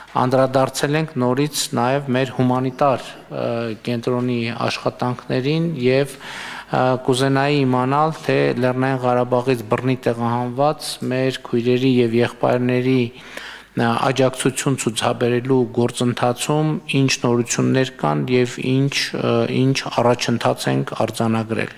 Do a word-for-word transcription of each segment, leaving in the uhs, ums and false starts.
անդրադարձել ենք նորից նաև մեր հումանիտար կենտրոնի աշխատանքներին եւ կուզենայի իմանալ, թե Լեռնային Ղարաբաղից բռնի տեղահանված մեր քույրերի եւ եղբայրների աջակցություն ցուցաբերելու գործընթացում ինչ նորություններ կան եւ ինչ ինչ առաջընթաց ենք արձանագրել։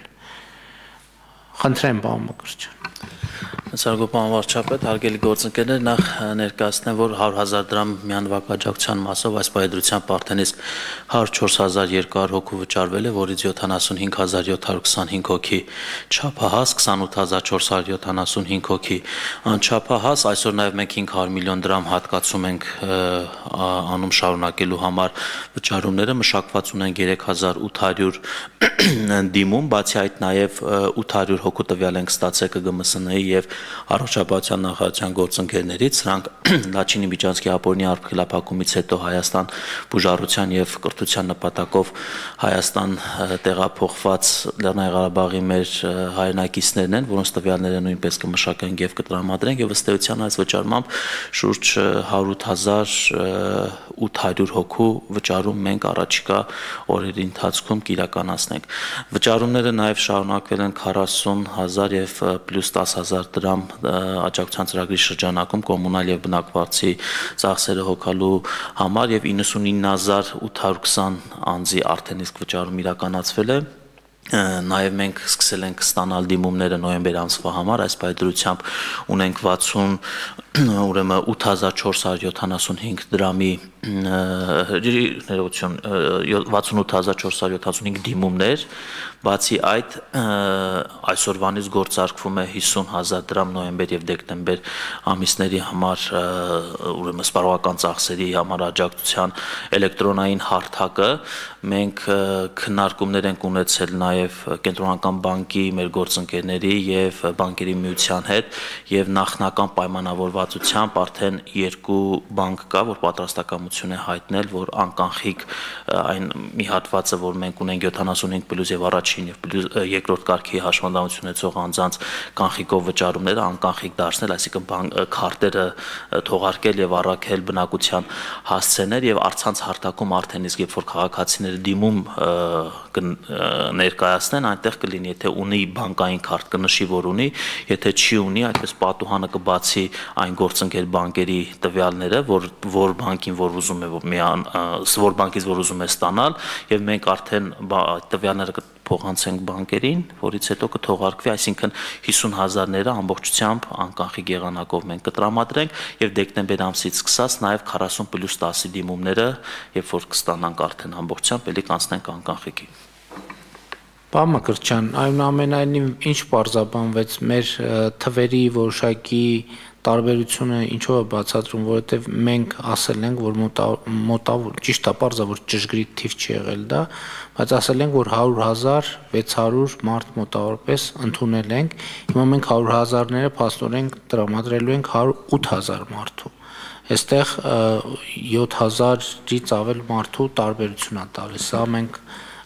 Խնդրեմ, պարոն Մկրտչյան։ Սարգսական վարչապետ, հարգելի գործընկերներ, նախ ներկայացնեմ, որ հարյուր հազար դրամ միանվագ աջակցության մասով այս պայդրությամբ արդենից հարյուր չորս հազար երկու հարյուր հոգու վճարվել է, որից յոթանասունհինգ հազար յոթ հարյուր քսանհինգ հոգի չափահաս, քսանութ հազար չորս հարյուր յոթանասունհինգ հոգի անչափահաս, այսօր նաև մենք հինգ հարյուր միլիոն դրամ հատկացում ենք անում շարունակելու համար վճարումները, մշակված ունենք երեք հազար ութ հարյուր դիմում, բացի այդ նաև ութ հարյուր հոգու տվյալ ենք ստացել Կ Գ M S N-ի եւ Առողջապահության նախարարության գործընկերներից, սրանք Լաչինի միջանցքի ապօրինի արգելափակումից հետո Հայաստան բուժառության եւ կրթության նպատակով Հայաստան տեղափոխված Լեռնային Ղարաբաղի մեր հայրենակիցներն են, որոնց տվյալները նույնպես կմշակենք եւ կտրամադրենք եւ ըստ էության այս վճարմամբ շուրջ հարյուր ութ հազար ութ հարյուր հոգու վճարում մենք առաջիկա օրերի ընթացքում կիրականացնենք։ Վճարումները նաեւ շարունակվել են քառասուն հազար եւ պլյուս տասը հազար դրամ աջակցության ծրագրի շրջանակում կոմունալ եւ բնակվարձի ծախսերը հոգալու համար եւ իննսունինը հազար ութ հարյուր քսան անձի արդեն իսկ վճարում իրականացվել է։ Նաև մենք սկսել ենք ստանալ դիմումները նոյեմբեր ամսվա համար, այս պայդրությամբ ունենք վաթսուն ուրեմն ութ հազար չորս հարյուր յոթանասունհինգ դրամի ներողություն վաթսունութ հազար չորս հարյուր յոթանասունհինգ դիմումներ, բացի այդ այսօրվանից գործարկվում է հիսուն հազար դրամ նոյեմբեր եւ դեկտեմբեր ամիսների համար ուրեմն սպառողական ծախսերի համար աջակցության էլեկտրոնային հարթակը, մենք քննարկումներ ենք ունեցել նաև Կենտրոնական բանկի մեր գործընկերների եւ բանկերի միության հետ եւ նախնական պայմանավորվածությամբ արդեն երկու բանկ կա, որ պատրաստակամություն է հայտնել, որ անկանխիկ այն մի հատվածը, որ մենք ունենք յոթանասունհինգ պլյուս եւ առաջին եւ երկրորդ կարգի հաշվանդամություն ունեցող անձանց կանխիկով վճարումները անկանխիկ դարձնել, այսինքն քարտերը թողարկել եւ առաքել բնակության հասցեներ եւ առցանց հարթակում արդեն իսկ երբ որ քաղաքացիները դիմում ներկայացնեն, այնտեղ կլինի, եթե ունի բանկային քարտ կնշի, որ ունի, եթե չի ունի, այդպես պատուհանը կբացի այն գործընկեր բանկերի տվյալները, որ որ բանկին որ ուզում է միան, որ բանկից որ ուզում է ստանալ, եւ մենք արդեն տվյալները կփոխանցենք բանկերին, որից հետո կթողարկվի, այսինքն հիսուն հազարները ամբողջությամբ անկանխիկ եղանակով մենք կտրամադրենք եւ դեկտեմբեր ամսից սկսած նաեւ քառասուն պլյուս տասը դիմումները, երբ որ կստանանք արդեն ամբողջությամբ, ելի կանցնենք անկանխիկի։ Պարոն Մկրտչյան, այնուամենայնիվ ինչ պարզաբանվեց մեր թվերի որոշակի տարբերությունը ինչով է բացատրում, որովհետև մենք ասել ենք, որ մոտավոր ճիշտ է պարզա, որ ճշգրիտ թիվ չի եղել դա, բայց ասել ենք, որ հարյուր հազար վեց հարյուր մարդ մոտավորապես ընդունել ենք, հիմա մենք հարյուր հազարները փաստորեն տրամադրելու ենք հարյուր ութ հազար մարդու։ Այստեղ յոթ հազարից ավել մարդու տարբերություն է տալիս, սա մենք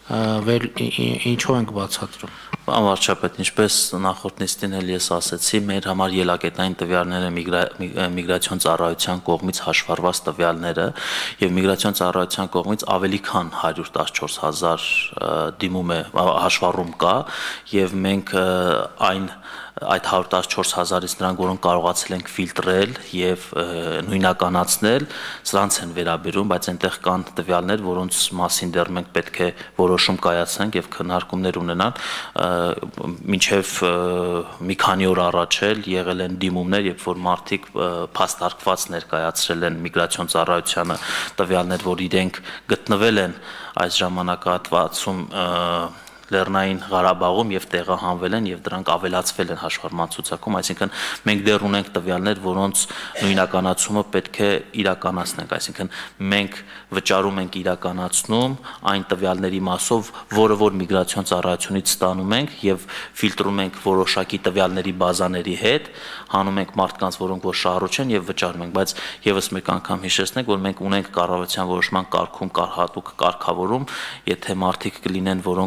ինչով ենք բացատրում։ Անվարչապետ, ինչպես նախորդ նիստին էլ ես ասացի, մեր համար ելակետային տվյալները միգրացիոն ծառայության կողմից հաշվառված տվյալները եւ միգրացիոն ծառայության կողմից ավելի քան հարյուր տասնչորս հազար դիմում է հաշվառում կա եւ մենք այն այդ հարյուր տասնչորս հազարից նրանք, որոնք կարողացել ենք ֆիլտրել եւ նույնականացնել, սրանց են վերաբերում, բայց այնտեղ կան տվյալներ, որոնց մասին դեռ մենք պետք է որոշում կայացնենք եւ քննարկումներ ունենալ, մինչեւ մի քանի օր առաջ էլ եղել են դիմումներ, երբ որ մարդիկ փաստարկված ներկայացրել են միգրացիոն ծառայությանը տվյալներ, որ իրենք գտնվել են այս ժամանակահատվածում Լեռնային Ղարաբաղում եւ տեղահանվել են եւ դրանք ավելացվել են հաշվառման ցուցակում, այսինքն մենք դեռ ունենք տվյալներ, որոնց նույնականացումը պետք է իրականացնենք, այսինքն մենք վճարում ենք իրականացնում այն տվյալների մասով, որը որ միգրացիոն ծառայությունից ստանում ենք եւ ֆիլտրում ենք որոշակի տվյալների բազաների հետ, հանում ենք մարդկանց, որոնք որ շահառուչ են եւ վճարում ենք, բայց եւս մեկ անգամ հիշեցնենք, որ մենք ունենք կառավարության որոշման կարգում կար հատուկ կարգավորում, եթե մարդիկ կլինեն, որոնք որ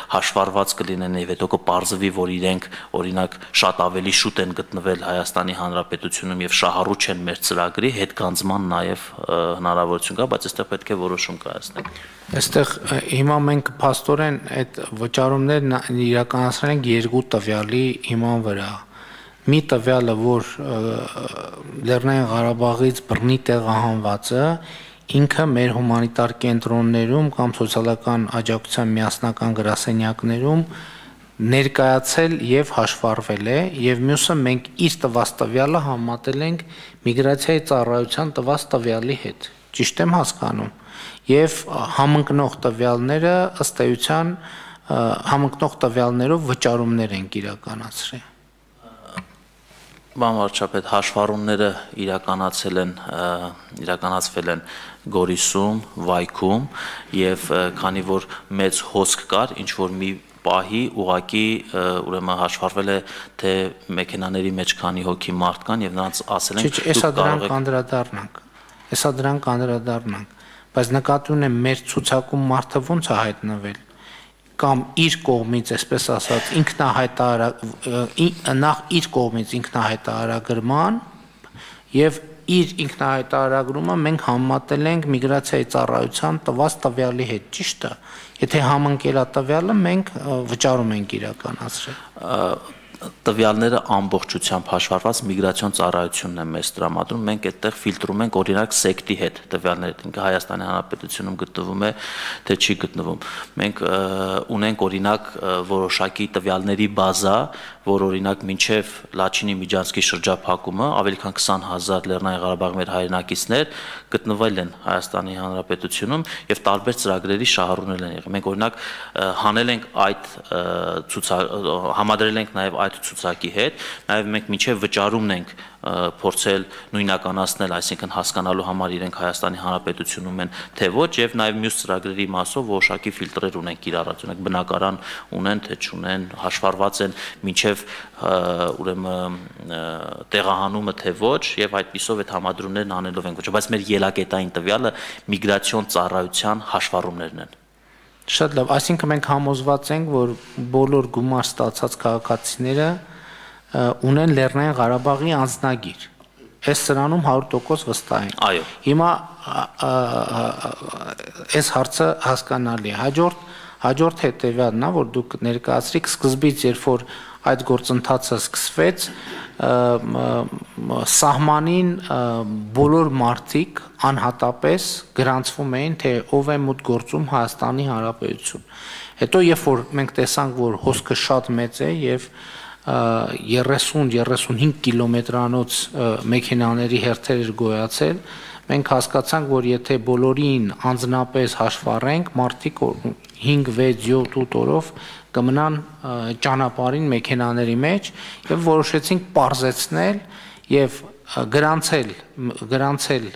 հաշվառված կլինեն եւ հետո կպարզվի, որ իրենք օրինակ շատ ավելի շուտ են գտնվել Հայաստանի Հանրապետությունում եւ շահառու չեն մեր ծրագրի հետ գանձման նաեւ հնարավորություն կա, բայց այստեղ պետք է որոշում կայացնենք։ Այստեղ հիմա մենք փաստորեն այդ վճարումներն իրականացրել ենք երկու տվյալի հիման վրա։ Մի տվյալը, որ Լեռնային Ղարաբաղից բռնի տեղահանվածը ինքը մեր հումանիտար կենտրոններում կամ սոցիալական աջակցության միասնական գրասենյակներում ներկայացել եւ հաշվառվել է, եւ մյուսը մենք իր տված տվյալը համատել ենք միգրացիայի ծառայության տված տվյալի հետ։ Ճիշտ եմ հասկանում։ Եվ համընկնող տվյալները ըստ էության համընկնող տվյալներով վճարումներ են իրականացրել։ Բան վարչապետ, հաշվառումները իրականացել են իրականացվել են Գորիսում, Վայքում եւ քանի որ մեծ հոսք կար, ինչ որ մի պահի ուղակի ուրեմն հաշվառվել է թե մեքենաների մեջ քանի հոգի մարդ կան եւ նրանց ասել են դուք կարող եք անդրադառնանք։ Հեսա դրանք անդրադառնանք, բայց նկատի ունեմ մեր ցուցակում մարդը ո՞նց է հայտնվել կամ իր կողմից, այսպես ասած, ինքնահայտարար նախ իր կողմից ինքնահայտարարագրման եւ իր ինքնահայտարարագրումը մենք համատել ենք միգրացիայի ծառայության տված տվյալի հետ, ճիշտ է։ Եթե համընկել է տվյալը, մենք վճարում ենք իրականացրել։ Տվյալները ամբողջությամբ հաշվառված միգրացիոն ծառայությունն է մեզ տրամադրում, մենք այդտեղ ֆիլտրում ենք օրինակ սեկտի հետ տվյալները, ինքը Հայաստանի Հանրապետությունում գտնվում է, թե չի գտնվում։ Մենք ունենք օրինակ որոշակի տվյալների բազա, որ օրինակ մինչև Լաչինի Միջանցքի շրջափակումը ավելի քան քսան հազար Լեռնային Ղարաբաղի մեր հայրենակիցներ գտնվել են Հայաստանի Հանրապետությունում եւ տարբեր ծրագրերի շահառուներ են եղել։ Մենք օրինակ հանել ենք այդ համադրել ենք նաեւ այդ ցուցակի հետ, նաև մենք մինչև վճարումն ենք փորձել նույնականացնել, այսինքն հասկանալու համար իրենք Հայաստանի Հանրապետությունում են թե ոչ, եւ նաև մյուս ծրագրերի մասով որոշակի ֆիլտրեր ունենք իր առաջ, ունենք բնակարան ունեն թե չունեն, հաշվառված են մինչև ուրեմն տեղահանումը թե ոչ, եւ այդպիսով այդ համադրումներն անելով ենք ոչ, բայց մեր ելակետային տվյալը միգրացիոն ծառայության հաշվառումներն են։ Շատ լավ, այսինքն մենք համոզված ենք, որ բոլոր գումար ստացած քաղաքացիները ունեն Լեռնային Ղարաբաղի անձնագիր։ Այս սրանում հարյուր տոկոս վստահ ենք։ Այո։ Հիմա այս հարցը հասկանալի է։ Հաջորդ հաջորդ հետևյալն է, որ դուք ներկայացրիք սկզբից, երբ որ այդ գործընթացը սկսվեց, սահմանին բոլոր մարդիկ անհատապես գրանցվում էին, թե ով է մուտք գործում Հայաստանի Հանրապետություն։ Հետո երբ որ մենք տեսանք, որ հոսքը շատ մեծ է եւ երեսուն երեսունհինգ կիլոմետրանոց մեքենաների հերթեր էր գոյացել, մենք հասկացանք, որ եթե բոլորին անձնապես հաշվառենք, մարդիկ հինգ, վեց, յոթ, ութ օրով կմնան ճանապարհին մեքենաների մեջ եւ որոշեցինք պարզեցնել եւ գրանցել գրանցել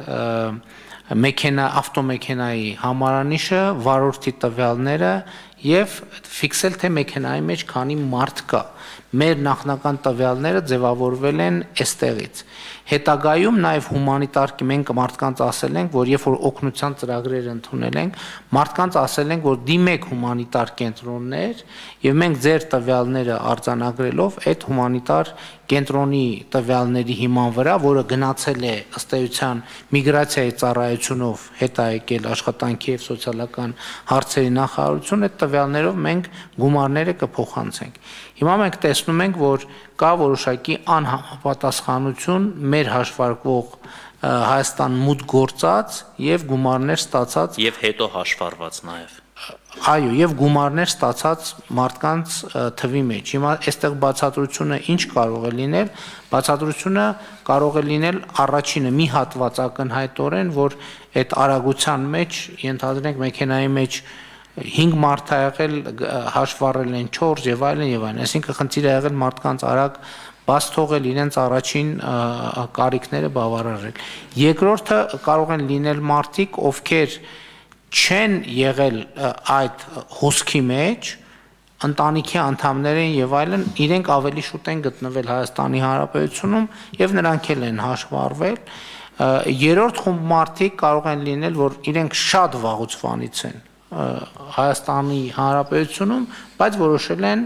մեքենա ավտոմեքենայի համարանիշը, վարորդի տվյալները եւ ֆիքսել թե մեքենայի մեջ քանի մարդ կա։ Մեր նախնական տվյալները ձևավորվել են այստեղից։ Հետագայում նաև հումանիտար մենք մարդկանց ասել ենք, որ երբ որ օգնության ծրագրեր ընդունել ենք, մարդկանց ասել ենք, որ դիմեք հումանիտար կենտրոններ եւ մենք ձեր տվյալները արձանագրելով այդ հումանիտար կենտրոնի տվյալների հիման վրա, որը գնացել է ըստ էության միգրացիայի ծառայությունով հետաեկել աշխատանքի եւ սոցիալական հարցերի նախարարություն, այդ տվյալներով մենք գումարները կփոխանցենք։ Հիմա մենք տեսնում ենք, որ կա որոշակի անհամապատասխանություն մեր հաշվարկվող Հայաստան մուտք գործած եւ գումարներ ստացած եւ հետո հաշվառված նաեւ։ Այո, եւ գումարներ ստացած մարդկանց թվի մեջ։ Հիմա այստեղ բացատրությունը ինչ կարող է լինել։ Բացատրությունը կարող է լինել առաջինը մի հատված ակնհայտորեն, որ այդ արագության մեջ ենթադրենք մեքենայի մեջ հինգ մարդ ա եղել, հաշվառել են չորս եւ այլն եւ այլն, այսինքն խնդիր ա եղել մարդկանց արագ բաց թողել իրենց առաջին կարիքները բավարարել։ Երկրորդը կարող են լինել մարդիկ, ովքեր չեն եղել այդ հոսքի մեջ, ընտանիքի անդամներ են եւ այլն, իրենք ավելի շուտ են գտնվել Հայաստանի Հանրապետությունում եւ նրանք էլ են հաշվառվել։ Երրորդ խումբ մարդիկ կարող են լինել, որ իրենք շատ վաղուց վանից են Հայաստանի Հանրապետությունում, բայց որոշել են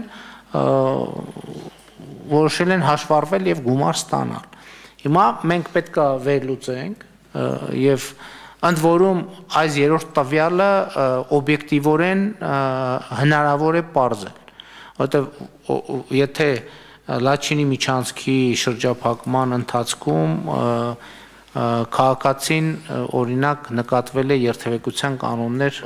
որոշել են հաշվառվել եւ գումար ստանալ։ Հիմա մենք պետք է վերլուծենք եւ ընդ որում այս երրորդ տվյալը օբյեկտիվորեն հնարավոր է պարզել, որովհետեւ եթե Լաչինի միջանցքի շրջափակման ընթացքում քաղաքացին օրինակ նկատվել է երթևեկության կանոններ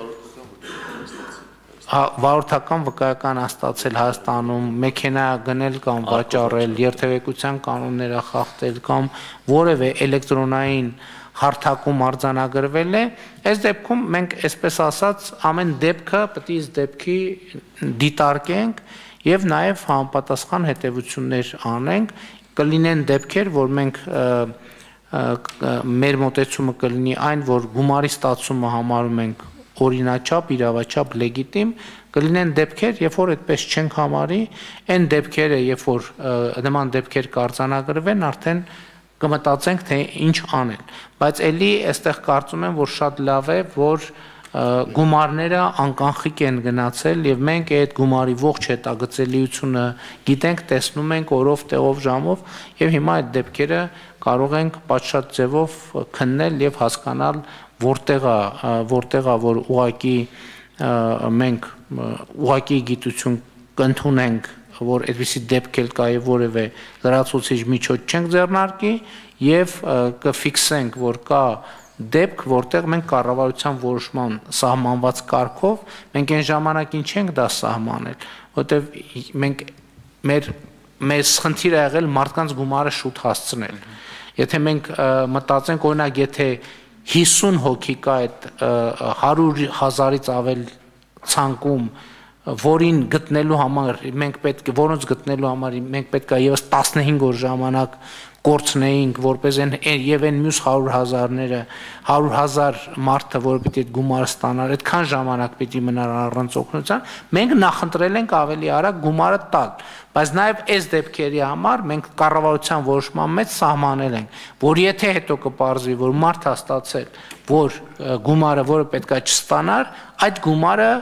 վարորդական վկայական ստացել Հայաստանում, մեքենա գնել կամ վաճառել, երթևեկության կանոնները խախտել կամ որևէ էլեկտրոնային հարթակում արձանագրվել է, այս դեպքում մենք այսպես ասած ամեն դեպքը պետք է իս դեպքի դիտարկենք եւ նաեւ համապատասխան հետեւություններ անենք, կլինեն դեպքեր, որ մենք մեր մոտեցումը կլինի այն, որ գումարի ստացումը համարում ենք օրինաչափ, իրավաչափ, լեգիտիմ, կլինեն դեպքեր, երբ որ այդպես չենք համարի, այն դեպքերը, երբ որ նման դեպքեր կարձանագրվեն, արդեն կմտածենք, թե ինչ անել։ Բայց ելի այստեղ կարծում եմ, որ շատ լավ է, որ գումարները անկանխիկ են գնացել եւ մենք այդ գումարի ողջ հետագծելիությունը գիտենք, տեսնում ենք օրով, տեղով, ժամով եւ հիմա այդ դեպքերը կարող ենք պատշաճ ձևով քննել եւ հասկանալ որտեղ է, որտեղ է, որ ուղակի մենք ուղակի գիտություն կընդունենք, որ այդպիսի դեպք էլ կա եւ որևէ լրացուցիչ միջոց չենք ձեռնարկի եւ կֆիքսենք, որ կա դեպք, որտեղ մենք կառավարության որոշման սահմանված կարգով մենք այն ժամանակին չենք դա սահմանել, որտեղ մենք մեր մեզ խնդիր է եղել մարդկանց գումարը շուտ հասցնել։ Եթե մենք մտածենք օրինակ, եթե հիսուն հոգի կա այդ հարյուր հազարից ավել ցանկում, որին գտնելու համար մենք պետք է որոնց գտնելու համար մենք պետք է եւս տասնհինգ օր ժամանակ կորցնեինք, որպես են եւ այն մյուս հարյուր հազարները, հարյուր հազար մարդը, որ պիտի այդ գումարը ստանար, այդքան ժամանակ պիտի մնար առանց օգնության, մենք նախընտրել ենք ավելի արագ գումարը տալ, բայց նաեւ այս դեպքերի համար մենք կառավարության որոշման մեջ սահմանել ենք, որ եթե հետո կպարզվի, որ մարդը ստացել, որ գումարը, որը պետքա չստանար, այդ գումարը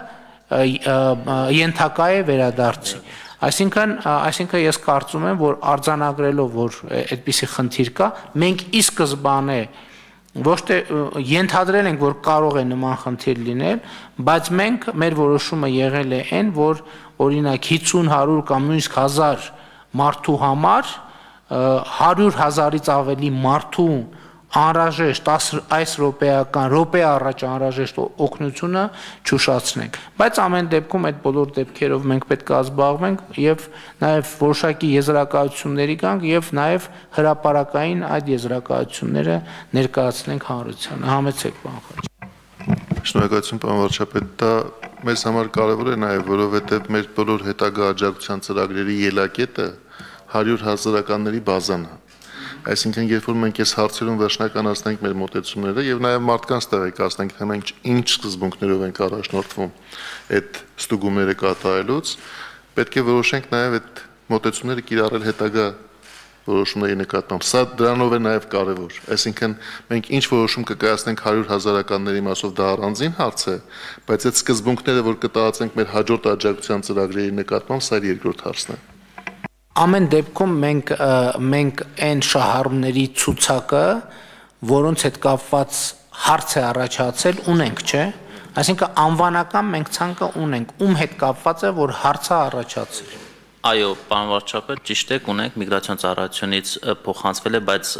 ենթակա է վերադարձի։ Այսինքն, այսինքն ես կարծում եմ, որ արձանագրելով, որ այդպիսի խնդիր կա, մենք ի սկզբանե ոչ թե ենթադրել ենք, որ կարող է նման խնդիր լինել, բայց մենք մեր որոշումը եղել է այն, որ օրինակ հիսուն, հարյուր կամ նույնիսկ հազար մարդու համար հարյուր հազարից ավելի մարդու անհրաժեշտ այս րոպեական րոպե առաջ անհրաժեշտ օգնությունը չուշացնենք, բայց ամեն դեպքում այդ բոլոր դեպքերով մենք պետք է զբաղվենք եւ նաեւ որոշակի եզրակացությունների գանք եւ նաեւ հրապարակային այդ եզրակացությունները ներկայացնենք հանրությանը։ Համեցեք, պարոն Խաչատրյան։ Շնորհակալություն, պարոն վարչապետ, դա մեզ համար կարևոր է նաեւ, որովհետեւ մեր բոլոր հետագա աջակցության ծրագրերի ելակետը հարյուր հազարականների բազան է։ Այսինքն, երբ որ մենք այս հարցերում վերջնականացնենք մեր մոտեցումները եւ նաեւ մարդկանց տեղեկացնենք, թե մենք ինչ սկզբունքներով ենք առաջնորդվում այդ ստուգումները կատարելուց, պետք է որոշենք նաեւ այդ մոտեցումները կիրառել հետագա որոշումների նկատմամբ։ Սա դրանով է նաեւ կարեւոր։ Այսինքն, մենք ինչ որոշում կկայացնենք հարյուր հազարականների մասով, դա առանձին հարց է, բայց այդ սկզբունքները, որ կտարածենք մեր հաջորդ աջակցության ծրագրերի նկատմամբ, սա երկրորդ հարցն է։ Ամեն դեպքում մենք մենք այն շահառուների ցուցակը, որոնց հետ կապված հարց է առաջացել, ունենք, չէ՞։ Այսինքն անվանական մենք ցանկը ունենք, ում հետ կապված է, որ հարցը առաջացել։ Այո, պարոն վարչապետ, ճիշտ եք, ունենք միգրացիոն ծառայությունից փոխանցվել է, բայց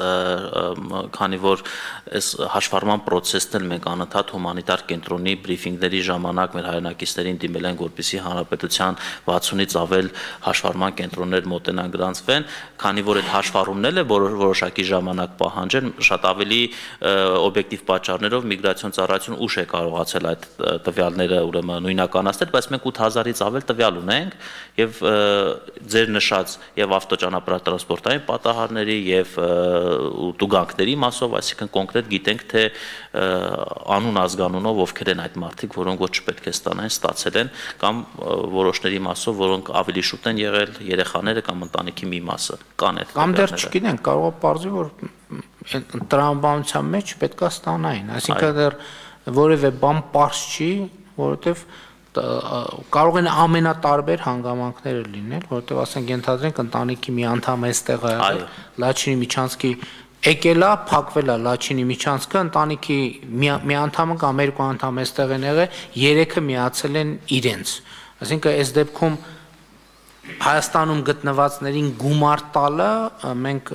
քանի որ այս հաշվառման process-ն էլ մենք անընդհատ հումանիտար կենտրոնի բրիֆինգների ժամանակ մեր հայրենակիցներին դիմել ենք, որպեսզի հանրապետության վաթսունից ավել հաշվառման կենտրոններ մոտենան գրանցվեն, քանի որ այդ հաշվառումն էլ է որոշակի ժամանակ պահանջել, շատ ավելի օբյեկտիվ պատճառներով միգրացիոն ծառայությունը ուշ է կարողացել այդ տվյալները ուրեմն նույնականացնել, բայց մենք ութ հազարից ավել տվյալ ունենք եւ ձեր նշած եւ ավտոճանապարհատրանսպորտային պատահարների եւ տուգանքների մասով, այսինքն կոնկրետ գիտենք, թե անուն ազգանունով ովքեր են այդ մարդիկ, որոնք ոչ պետք է ստանան, ստացել են, կամ որոշների մասով, որոնք ավելի շուտ են եղել, երեխաները կամ ընտանիքի մի մասը կան այդ։ Կամ դեռ չգիտենք, կարող է պարզվի, որ տրամաբանության մեջ պետք է ստանային, այսինքն դեռ որևէ բան պարզ չի, որովհետև կարող են ամենատարբեր հանգամանքները լինել, որովհետև ասենք ենթադրենք ընտանիքի մի անդամ էստեղ է եղել, Լաչինի Միչանսկի եկել է, փակվել է Լաչինի Միչանսկը, ընտանիքի մի անդամը կամ երկու անդամ էստեղ են եղել, երեքը միացել են իրենց։ Այսինքն այս դեպքում Հայաստանում գտնվածներին գումար տալը մենք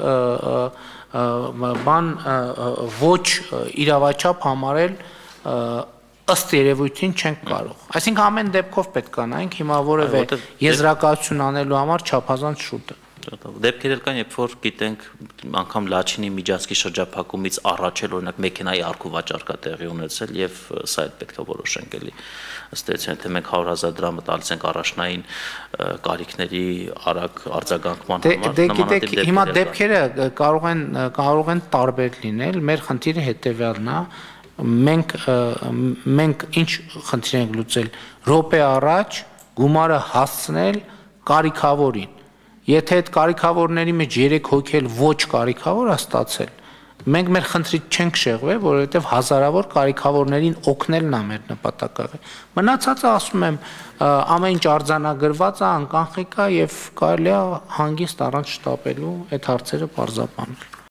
բան ոչ իրավաչափ համարել ըստ երևույթին չենք կարող։ Այսինքն ամեն դեպքով պետք է նայենք, հիմա որևէ եզրակացություն անելու համար չափազանց շուտ է։ Դեպքեր կան, երբ որ գիտենք անգամ Լաչինի Միջանցքի շրջափակումից առաջ էլ օրինակ մեքենայի առքու վաճառք է տեղի ունեցել եւ սա էլ պետք է որոշենք էլի ըստ էության թե մենք հարյուր հազար դրամը տալիս ենք առաջնային կարիքների արագ արձագանքման համար Դե գիտեք հիմա դեպքերը կարող են կարող են տարբեր լինել, մեր խնդիրը հետեւյալն է մենք մենք ինչ խնդիր ենք լուծել րոպե առաջ գումարը հասցնել կարիքավորին Եթե այդ կարիքավորների մեջ երեք հոգի էլ ոչ կարիքավոր է ստացել, մենք մեր խնդրից չենք շեղվել, որովհետև հազարավոր կարիքավորներին օգնելն է մեր նպատակը։ Մնացածը ասում եմ, ամեն ինչ արձանագրված է, անկանխիկ է եւ կարելի է հանգիստ առանց շտապելու այդ հարցերը պարզաբանել։